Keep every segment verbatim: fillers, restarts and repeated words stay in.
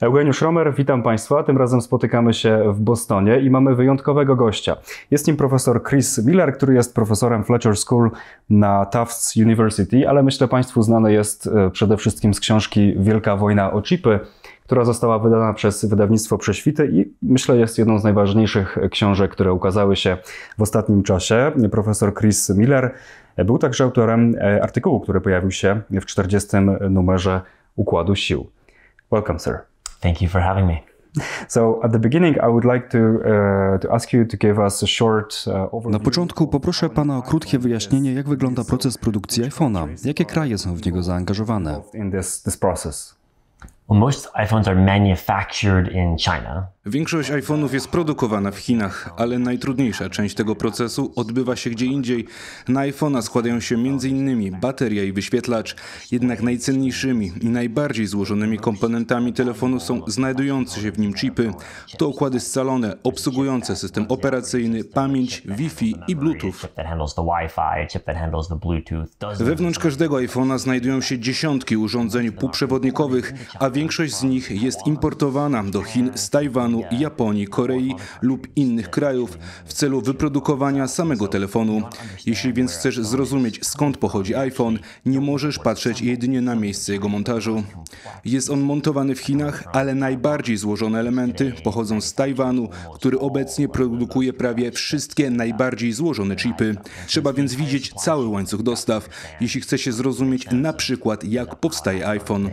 Eugeniusz Romer, witam Państwa. Tym razem spotykamy się w Bostonie i mamy wyjątkowego gościa. Jest nim profesor Chris Miller, który jest profesorem Fletcher School na Tufts University, ale myślę Państwu znany jest przede wszystkim z książki Wielka wojna o chipy, która została wydana przez wydawnictwo Prześwity i myślę jest jedną z najważniejszych książek, które ukazały się w ostatnim czasie. Profesor Chris Miller był także autorem artykułu, który pojawił się w czterdziestym numerze Układu Sił. Welcome, sir. Thank you for having me. So at the beginning I would like to uh, to ask you to give us a short uh, overview. Na początku poproszę Pana o krótkie wyjaśnienie, jak wygląda proces produkcji iPhone'a. Jakie kraje są w niego zaangażowane? In this, this process. Well, most iPhones are manufactured in China. Większość iPhone'ów jest produkowana w Chinach, ale najtrudniejsza część tego procesu odbywa się gdzie indziej. Na iPhone'a składają się między innymi bateria i wyświetlacz. Jednak najcenniejszymi i najbardziej złożonymi komponentami telefonu są znajdujące się w nim chipy. To układy scalone, obsługujące system operacyjny, pamięć, Wi-Fi i Bluetooth. Wewnątrz każdego iPhone'a znajdują się dziesiątki urządzeń półprzewodnikowych, a większość z nich jest importowana do Chin z Tajwanu, Japonii, Korei lub innych krajów w celu wyprodukowania samego telefonu. Jeśli więc chcesz zrozumieć, skąd pochodzi iPhone, nie możesz patrzeć jedynie na miejsce jego montażu. Jest on montowany w Chinach, ale najbardziej złożone elementy pochodzą z Tajwanu, który obecnie produkuje prawie wszystkie najbardziej złożone chipy. Trzeba więc widzieć cały łańcuch dostaw, jeśli chce się zrozumieć na przykład, jak powstaje iPhone.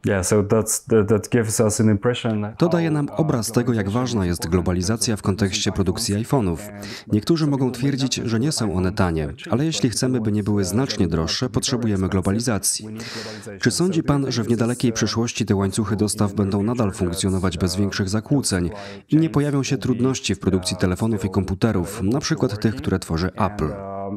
To daje nam obraz tego, jak ważna jest globalizacja w kontekście produkcji iPhone'ów. Niektórzy mogą twierdzić, że nie są one tanie, ale jeśli chcemy, by nie były znacznie droższe, potrzebujemy globalizacji. Czy sądzi Pan, że w niedalekiej przyszłości te łańcuchy dostaw będą nadal funkcjonować bez większych zakłóceń i nie pojawią się trudności w produkcji telefonów i komputerów, na przykład tych, które tworzy Apple?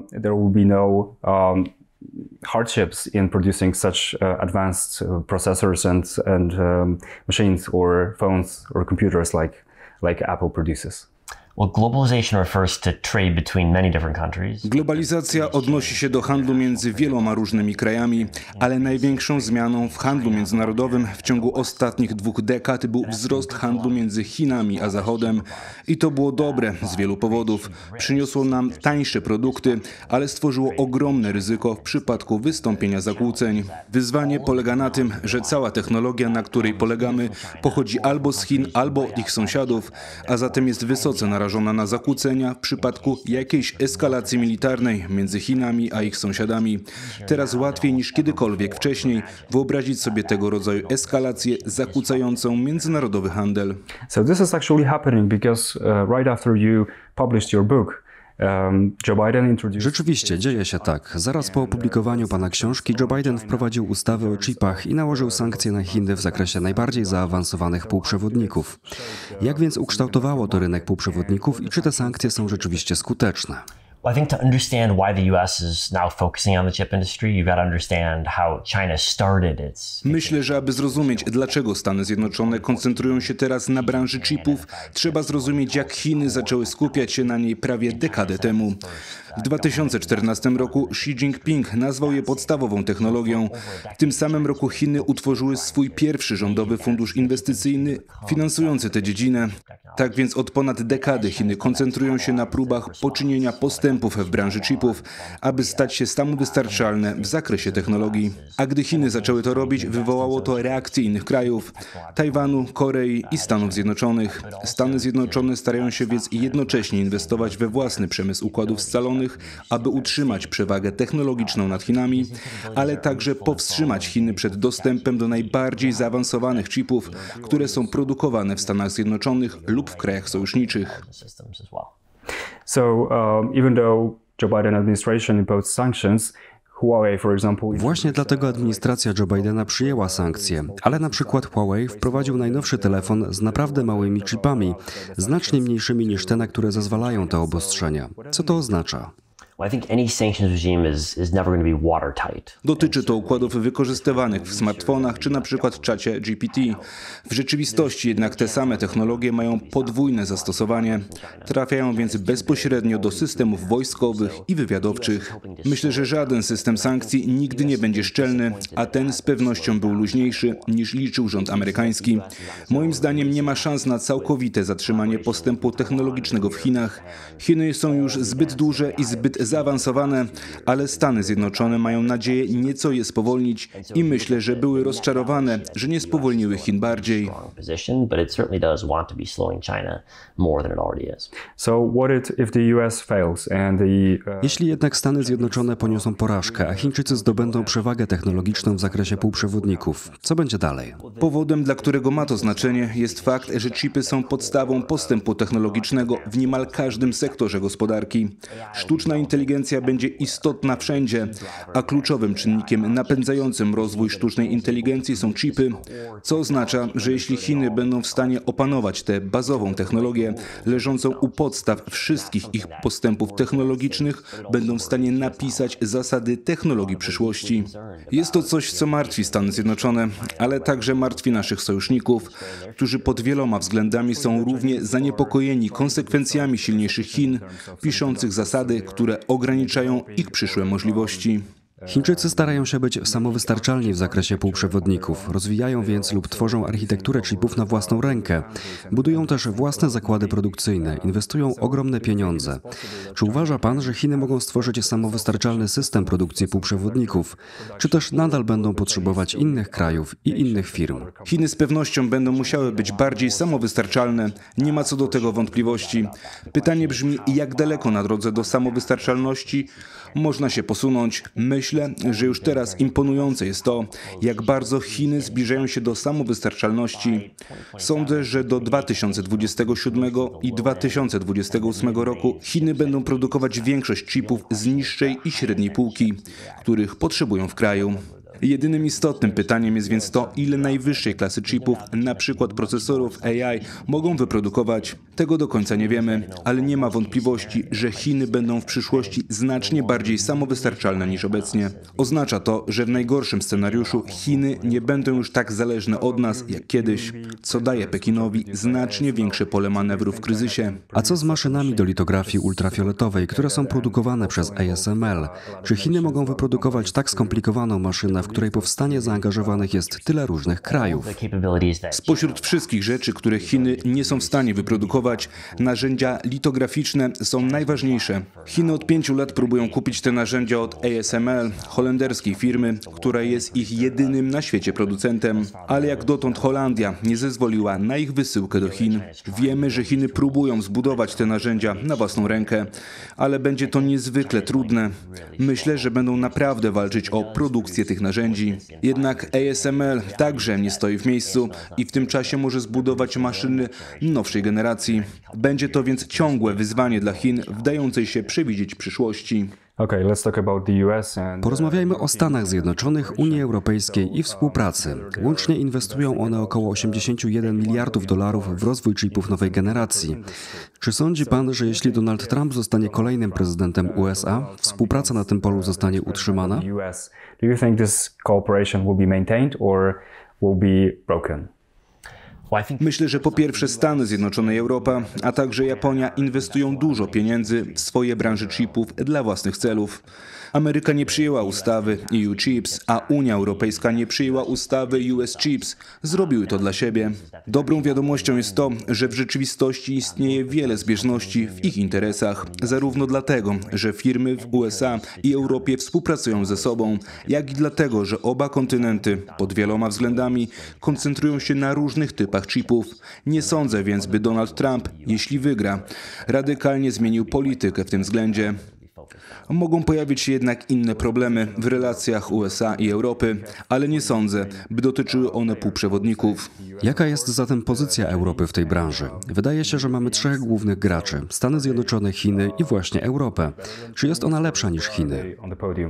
Hardships in producing such uh, advanced uh, processors and and um, machines or phones or computers like like Apple produces. Well, globalization refers to trade between many different countries. Globalizacja odnosi się do handlu między wieloma różnymi krajami, ale największą zmianą w handlu międzynarodowym w ciągu ostatnich dwóch dekad był wzrost handlu między Chinami a Zachodem. I to było dobre z wielu powodów. Przyniosło nam tańsze produkty, ale stworzyło ogromne ryzyko w przypadku wystąpienia zakłóceń. Wyzwanie polega na tym, że cała technologia, na której polegamy, pochodzi albo z Chin, albo od ich sąsiadów, a zatem jest wysoce narażona na zakłócenia w przypadku jakiejś eskalacji militarnej między Chinami a ich sąsiadami. Teraz łatwiej niż kiedykolwiek wcześniej wyobrazić sobie tego rodzaju eskalację zakłócającą międzynarodowy handel. So this is actually happening because uh, right after you published your book, um, Joe Biden introduced... Rzeczywiście, dzieje się tak. Zaraz po opublikowaniu Pana książki Joe Biden wprowadził ustawy o chipach i nałożył sankcje na Chiny w zakresie najbardziej zaawansowanych półprzewodników. Jak więc ukształtowało to rynek półprzewodników i czy te sankcje są rzeczywiście skuteczne? Well, I think to understand why the U S is now focusing on the chip industry, you've got to understand how China started its... Myślę, że aby zrozumieć, dlaczego Stany Zjednoczone koncentrują się teraz na branży chipów, trzeba zrozumieć, jak Chiny zaczęły skupiać się na niej prawie dekadę temu. W dwa tysiące czternastym roku Xi Jinping nazwał je podstawową technologią. W tym samym roku Chiny utworzyły swój pierwszy rządowy fundusz inwestycyjny finansujący tę dziedzinę. Tak więc od ponad dekady Chiny koncentrują się na próbach poczynienia postępów w branży chipów, aby stać się samowystarczalne w zakresie technologii. A gdy Chiny zaczęły to robić, wywołało to reakcje innych krajów: Tajwanu, Korei i Stanów Zjednoczonych. Stany Zjednoczone starają się więc jednocześnie inwestować we własny przemysł układów scalonych, aby utrzymać przewagę technologiczną nad Chinami, ale także powstrzymać Chiny przed dostępem do najbardziej zaawansowanych chipów, które są produkowane w Stanach Zjednoczonych lub w krajach sojuszniczych. So um, even though Joe Biden administration imposed sanctions, Huawei, for example... Właśnie dlatego administracja Joe Bidena przyjęła sankcje, ale na przykład Huawei wprowadził najnowszy telefon z naprawdę małymi chipami, znacznie mniejszymi niż te, na które zezwalają te obostrzenia. Co to oznacza? Dotyczy to układów wykorzystywanych w smartfonach czy na przykład w czacie G P T. W rzeczywistości jednak te same technologie mają podwójne zastosowanie. Trafiają więc bezpośrednio do systemów wojskowych i wywiadowczych. Myślę, że żaden system sankcji nigdy nie będzie szczelny, a ten z pewnością był luźniejszy niż liczył rząd amerykański. Moim zdaniem nie ma szans na całkowite zatrzymanie postępu technologicznego w Chinach. Chiny są już zbyt duże i zbyt zaawansowane, ale Stany Zjednoczone mają nadzieję nieco je spowolnić i myślę, że były rozczarowane, że nie spowolniły Chin bardziej. So what if the U S fails and the uh... Jeśli jednak Stany Zjednoczone poniosą porażkę, a Chińczycy zdobędą przewagę technologiczną w zakresie półprzewodników, co będzie dalej? Powodem, dla którego ma to znaczenie, jest fakt, że chipy są podstawą postępu technologicznego w niemal każdym sektorze gospodarki. Sztuczna inteligencja będzie istotna wszędzie, a kluczowym czynnikiem napędzającym rozwój sztucznej inteligencji są chipy, co oznacza, że jeśli Chiny będą w stanie opanować tę bazową technologię leżącą u podstaw wszystkich ich postępów technologicznych, będą w stanie napisać zasady technologii przyszłości. Jest to coś, co martwi Stany Zjednoczone, ale także martwi naszych sojuszników, którzy pod wieloma względami są równie zaniepokojeni konsekwencjami silniejszych Chin, piszących zasady, które ograniczają ich przyszłe możliwości. Chińczycy starają się być samowystarczalni w zakresie półprzewodników, rozwijają więc lub tworzą architekturę chipów na własną rękę. Budują też własne zakłady produkcyjne, inwestują ogromne pieniądze. Czy uważa pan, że Chiny mogą stworzyć samowystarczalny system produkcji półprzewodników, czy też nadal będą potrzebować innych krajów i innych firm? Chiny z pewnością będą musiały być bardziej samowystarczalne, nie ma co do tego wątpliwości. Pytanie brzmi, jak daleko na drodze do samowystarczalności można się posunąć. Myślę, że już teraz imponujące jest to, jak bardzo Chiny zbliżają się do samowystarczalności. Sądzę, że do dwa tysiące dwudziestego siódmego i dwa tysiące dwudziestego ósmego roku Chiny będą produkować większość chipów z niższej i średniej półki, których potrzebują w kraju. Jedynym istotnym pytaniem jest więc to, ile najwyższej klasy chipów, na przykład procesorów A I, mogą wyprodukować. Tego do końca nie wiemy, ale nie ma wątpliwości, że Chiny będą w przyszłości znacznie bardziej samowystarczalne niż obecnie. Oznacza to, że w najgorszym scenariuszu Chiny nie będą już tak zależne od nas jak kiedyś, co daje Pekinowi znacznie większe pole manewru w kryzysie. A co z maszynami do litografii ultrafioletowej, które są produkowane przez A S M L? Czy Chiny mogą wyprodukować tak skomplikowaną maszynę, w której powstanie zaangażowanych jest tyle różnych krajów? Spośród wszystkich rzeczy, które Chiny nie są w stanie wyprodukować, narzędzia litograficzne są najważniejsze. Chiny od pięciu lat próbują kupić te narzędzia od A S M L, holenderskiej firmy, która jest ich jedynym na świecie producentem. Ale jak dotąd Holandia nie zezwoliła na ich wysyłkę do Chin. Wiemy, że Chiny próbują zbudować te narzędzia na własną rękę, ale będzie to niezwykle trudne. Myślę, że będą naprawdę walczyć o produkcję tych narzędzi. Jednak A S M L także nie stoi w miejscu i w tym czasie może zbudować maszyny nowszej generacji. Będzie to więc ciągłe wyzwanie dla Chin w dającej się przewidzieć przyszłości. Okay, let's talk about the U S and... Porozmawiajmy o Stanach Zjednoczonych, Unii Europejskiej i współpracy. Łącznie inwestują one około osiemdziesiąt jeden miliardów dolarów w rozwój chipów nowej generacji. Czy sądzi pan, że jeśli Donald Trump zostanie kolejnym prezydentem U S A, współpraca na tym polu zostanie utrzymana? Do you think this cooperation will be maintained or will be broken? Myślę, że po pierwsze Stany Zjednoczone i Europa, a także Japonia inwestują dużo pieniędzy w swoje branże chipów dla własnych celów. Ameryka nie przyjęła ustawy E U Chips, a Unia Europejska nie przyjęła ustawy U S Chips. Zrobiły to dla siebie. Dobrą wiadomością jest to, że w rzeczywistości istnieje wiele zbieżności w ich interesach, zarówno dlatego, że firmy w U S A i Europie współpracują ze sobą, jak i dlatego, że oba kontynenty pod wieloma względami koncentrują się na różnych typach chipów. Nie sądzę więc, by Donald Trump, jeśli wygra, radykalnie zmienił politykę w tym względzie. Mogą pojawić się jednak inne problemy w relacjach U S A i Europy, ale nie sądzę, by dotyczyły one półprzewodników. Jaka jest zatem pozycja Europy w tej branży? Wydaje się, że mamy trzech głównych graczy: Stany Zjednoczone, Chiny i właśnie Europę. Czy jest ona lepsza niż Chiny?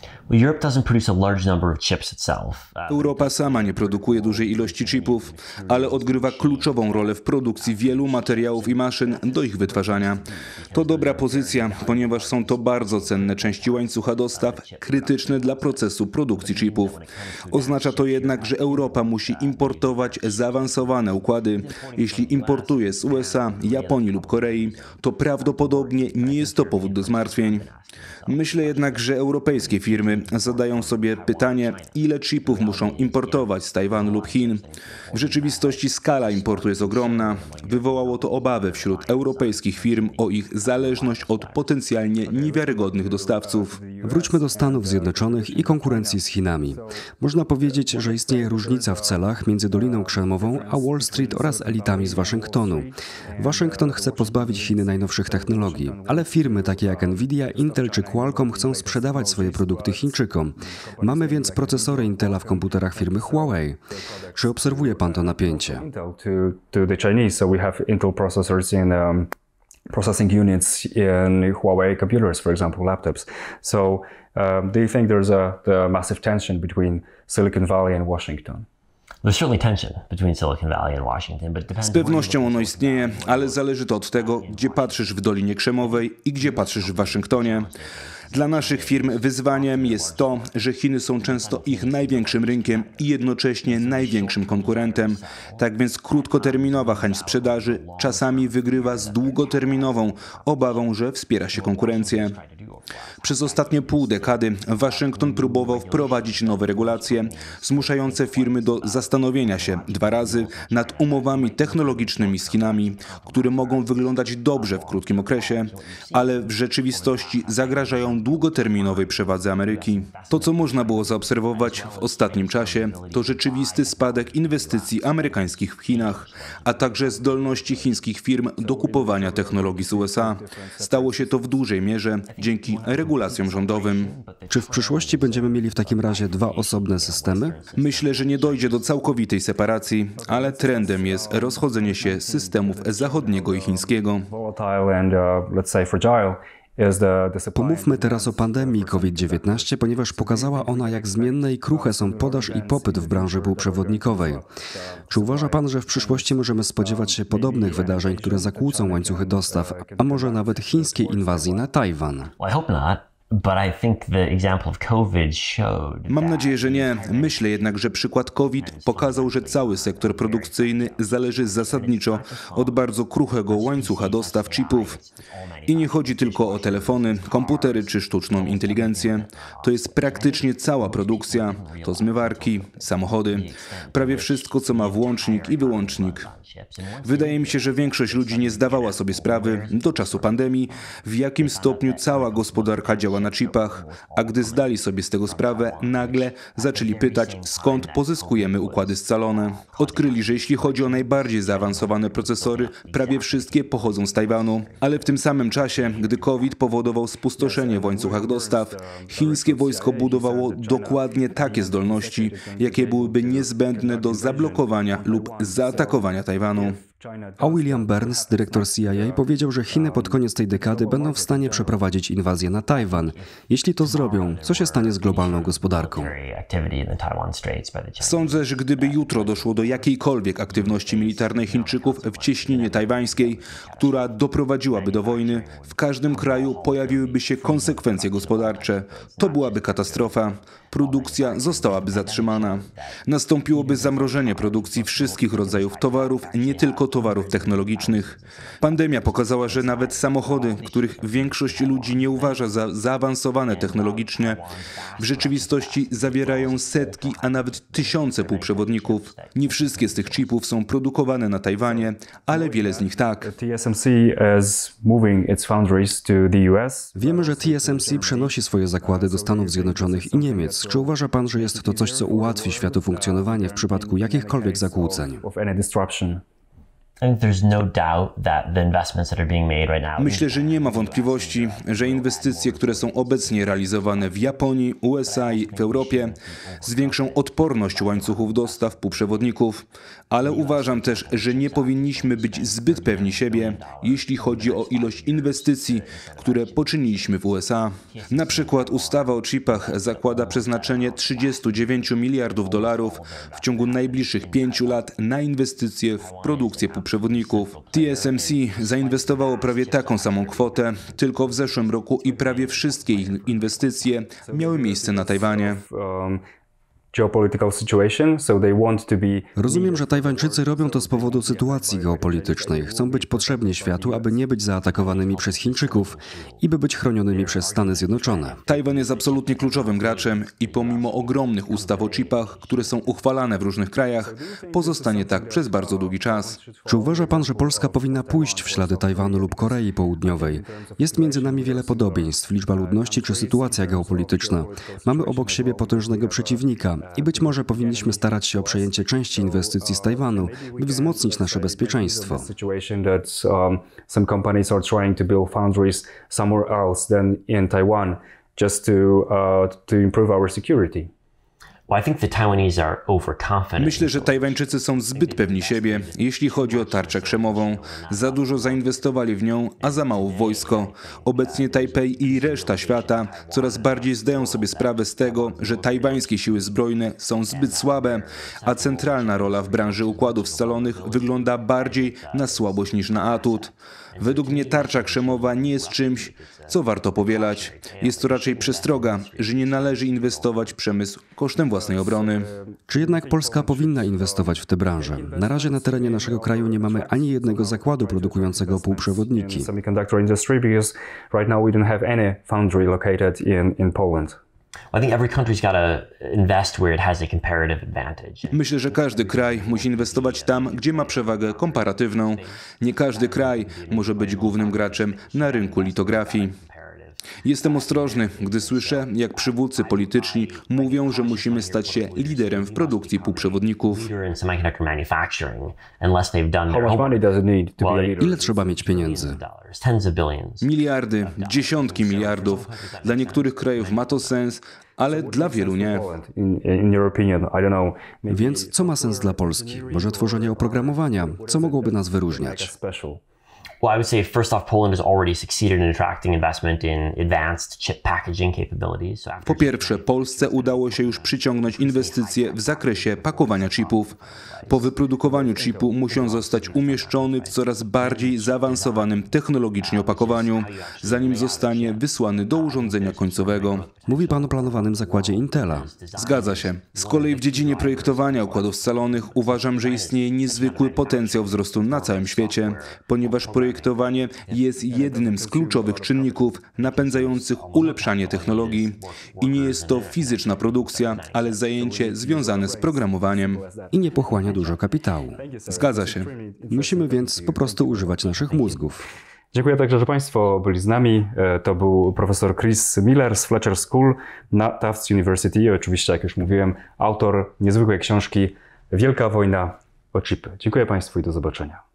Well, Europe doesn't produce a large number of chips itself. Uh, Europa sama nie produkuje dużej ilości chipów, ale odgrywa kluczową rolę w produkcji wielu materiałów i maszyn do ich wytwarzania. To dobra pozycja, ponieważ są to bardzo cenne części łańcucha dostaw, krytyczne dla procesu produkcji chipów. Oznacza to jednak, że Europa musi importować zaawansowane układy. Jeśli importuje z U S A, Japonii lub Korei, to prawdopodobnie nie jest to powód do zmartwień. Myślę jednak, że europejskie firmy zadają sobie pytanie, ile chipów muszą importować z Tajwanu lub Chin. W rzeczywistości skala importu jest ogromna. Wywołało to obawy wśród europejskich firm o ich zależność od potencjalnie niewiarygodnych dostawców. Wróćmy do Stanów Zjednoczonych i konkurencji z Chinami. Można powiedzieć, że istnieje różnica w celach między Doliną Krzemovą a Wall Street oraz elitami z Waszyngtonu. Waszyngton chce pozbawić Chiny najnowszych technologii, ale firmy takie jak Nvidia, Intel czy Qualcomm chcą sprzedawać swoje produkty Chińczykom. Mamy więc procesory Intela w komputerach firmy Huawei. Czy obserwuje pan to napięcie? Intel to, to the Chinese, so we have Intel processors in um, processing units in Huawei computers, for example, laptops. So um, do you think there's a the massive tension between Silicon Valley and Washington? There's certainly tension between Silicon Valley and Washington, but it depends. Z pewnością ono istnieje, ale zależy to od tego, gdzie patrzysz w Dolinie Krzemowej i gdzie patrzysz w Waszyngtonie. Dla naszych firm wyzwaniem jest to, że Chiny są często ich największym rynkiem i jednocześnie największym konkurentem. Tak więc krótkoterminowa chęć sprzedaży czasami wygrywa z długoterminową obawą, że wspiera się konkurencję. Przez ostatnie pół dekady Waszyngton próbował wprowadzić nowe regulacje, zmuszające firmy do zastanowienia się dwa razy nad umowami technologicznymi z Chinami, które mogą wyglądać dobrze w krótkim okresie, ale w rzeczywistości zagrażają długoterminowej przewadze Ameryki. To, co można było zaobserwować w ostatnim czasie, to rzeczywisty spadek inwestycji amerykańskich w Chinach, a także zdolności chińskich firm do kupowania technologii z U S A. Stało się to w dużej mierze dzięki regulacjom rządowym. Czy w przyszłości będziemy mieli w takim razie dwa osobne systemy? Myślę, że nie dojdzie do całkowitej separacji, ale trendem jest rozchodzenie się systemów zachodniego i chińskiego. Volatile and uh, let's say fragile. Pomówmy teraz o pandemii COVID dziewiętnaście, ponieważ pokazała ona, jak zmienne i kruche są podaż i popyt w branży półprzewodnikowej. Czy uważa pan, że w przyszłości możemy spodziewać się podobnych wydarzeń, które zakłócą łańcuchy dostaw, a może nawet chińskiej inwazji na Tajwan? Mam nadzieję, że nie. Myślę jednak, że przykład COVID pokazał, że cały sektor produkcyjny zależy zasadniczo od bardzo kruchego łańcucha dostaw chipów. I nie chodzi tylko o telefony, komputery czy sztuczną inteligencję. To jest praktycznie cała produkcja. To zmywarki, samochody, prawie wszystko, co ma włącznik i wyłącznik. Wydaje mi się, że większość ludzi nie zdawała sobie sprawy do czasu pandemii, w jakim stopniu cała gospodarka działa na chipach, a gdy zdali sobie z tego sprawę, nagle zaczęli pytać, skąd pozyskujemy układy scalone. Odkryli, że jeśli chodzi o najbardziej zaawansowane procesory, prawie wszystkie pochodzą z Tajwanu, ale w tym samym czasie, gdy COVID powodował spustoszenie w łańcuchach dostaw, chińskie wojsko budowało dokładnie takie zdolności, jakie byłyby niezbędne do zablokowania lub zaatakowania Tajwanu. A William Burns, dyrektor C I A, powiedział, że Chiny pod koniec tej dekady będą w stanie przeprowadzić inwazję na Tajwan. Jeśli to zrobią, co się stanie z globalną gospodarką? Sądzę, że gdyby jutro doszło do jakiejkolwiek aktywności militarnej Chińczyków w cieśninie tajwańskiej, która doprowadziłaby do wojny, w każdym kraju pojawiłyby się konsekwencje gospodarcze. To byłaby katastrofa. Produkcja zostałaby zatrzymana. Nastąpiłoby zamrożenie produkcji wszystkich rodzajów towarów, nie tylko towarów technologicznych. Pandemia pokazała, że nawet samochody, których większość ludzi nie uważa za zaawansowane technologicznie, w rzeczywistości zawierają setki, a nawet tysiące półprzewodników. Nie wszystkie z tych chipów są produkowane na Tajwanie, ale wiele z nich tak. T S M C is moving its foundries to the U S. Wiemy, że T S M C przenosi swoje zakłady do Stanów Zjednoczonych i Niemiec. Czy uważa pan, że jest to coś, co ułatwi światu funkcjonowanie w przypadku jakichkolwiek zakłóceń? Myślę, że nie ma wątpliwości, że inwestycje, które są obecnie realizowane w Japonii, U S A i w Europie, zwiększą odporność łańcuchów dostaw półprzewodników, ale uważam też, że nie powinniśmy być zbyt pewni siebie, jeśli chodzi o ilość inwestycji, które poczyniliśmy w U S A. Na przykład ustawa o chipach zakłada przeznaczenie trzydziestu dziewięciu miliardów dolarów w ciągu najbliższych pięciu lat na inwestycje w produkcję półprzewodników. T S M C zainwestowało prawie taką samą kwotę tylko w zeszłym roku i prawie wszystkie ich inwestycje miały miejsce na Tajwanie. Rozumiem, że Tajwańczycy robią to z powodu sytuacji geopolitycznej. Chcą być potrzebni światu, aby nie być zaatakowanymi przez Chińczyków i by być chronionymi przez Stany Zjednoczone. Tajwan jest absolutnie kluczowym graczem i pomimo ogromnych ustaw o chipach, które są uchwalane w różnych krajach, pozostanie tak przez bardzo długi czas. Czy uważa pan, że Polska powinna pójść w ślady Tajwanu lub Korei Południowej? Jest między nami wiele podobieństw, liczba ludności czy sytuacja geopolityczna. Mamy obok siebie potężnego przeciwnika. I być może powinniśmy starać się o przejęcie części inwestycji z Tajwanu, by wzmocnić nasze bezpieczeństwo. Myślę, że Tajwańczycy są zbyt pewni siebie, jeśli chodzi o tarczę krzemową. Za dużo zainwestowali w nią, a za mało w wojsko. Obecnie Tajpej i reszta świata coraz bardziej zdają sobie sprawę z tego, że tajwańskie siły zbrojne są zbyt słabe, a centralna rola w branży układów scalonych wygląda bardziej na słabość niż na atut. Według mnie tarcza krzemowa nie jest czymś, co warto powielać. Jest to raczej przestroga, że nie należy inwestować w przemysł kosztem własnej obrony. Czy jednak Polska powinna inwestować w tę branżę? Na razie na terenie naszego kraju nie mamy ani jednego zakładu produkującego półprzewodniki. Myślę, że każdy kraj musi inwestować tam, gdzie ma przewagę komparatywną. Nie każdy kraj może być głównym graczem na rynku litografii. Jestem ostrożny, gdy słyszę, jak przywódcy polityczni mówią, że musimy stać się liderem w produkcji półprzewodników. Ile trzeba mieć pieniędzy? Miliardy, dziesiątki miliardów. Dla niektórych krajów ma to sens, ale dla wielu nie. Więc co ma sens dla Polski? Może tworzenie oprogramowania? Co mogłoby nas wyróżniać? Well, I would say first off, Poland has already succeeded in attracting investment in advanced chip packaging capabilities. So po pierwsze, Polsce udało się już przyciągnąć inwestycje w zakresie pakowania chipów. Po wyprodukowaniu chipu musi on zostać umieszczony w coraz bardziej zaawansowanym technologicznie opakowaniu, zanim zostanie wysłany do urządzenia końcowego. Mówi pan o planowanym zakładzie Intela. Zgadza się. Z kolei w dziedzinie projektowania układów scalonych uważam, że istnieje niezwykły potencjał wzrostu na całym świecie, ponieważ projektowanie jest jednym z kluczowych czynników napędzających ulepszanie technologii. I nie jest to fizyczna produkcja, ale zajęcie związane z programowaniem. I nie pochłania dużo kapitału. Zgadza się. Musimy więc po prostu używać naszych mózgów. Dziękuję także, że Państwo byli z nami. To był profesor Chris Miller z Fletcher School na Tufts University i oczywiście, jak już mówiłem, autor niezwykłej książki Wielka wojna o chipy. Dziękuję Państwu i do zobaczenia.